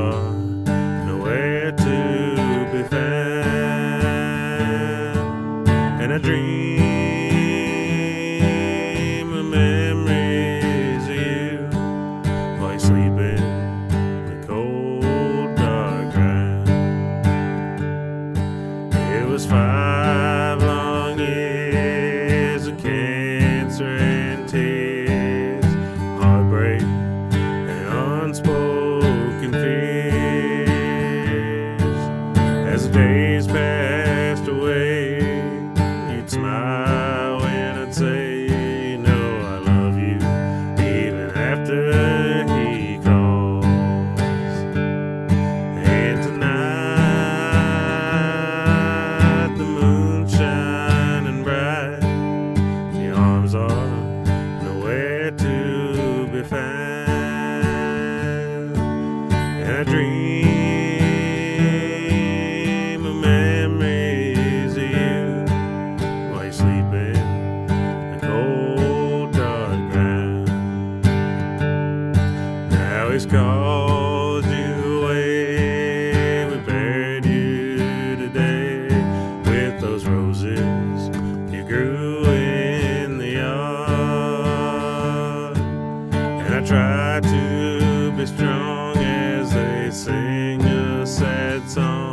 are nowhere to be found, and I dream of memories of you while you sleep in the cold dark ground. It was 5 long years of cancer and tears, heartbreak and unspoken fears. As the days passed away, you'd smile when I'd say, you know I love you, even after he calls. And tonight the moon's shining bright, the arms are nowhere to be found, and I dream of memories of you while you sleep in the cold dark ground. Now he's called you away, we buried you today with those roses you grew in the yard. And I try to be strong as they sing a sad song.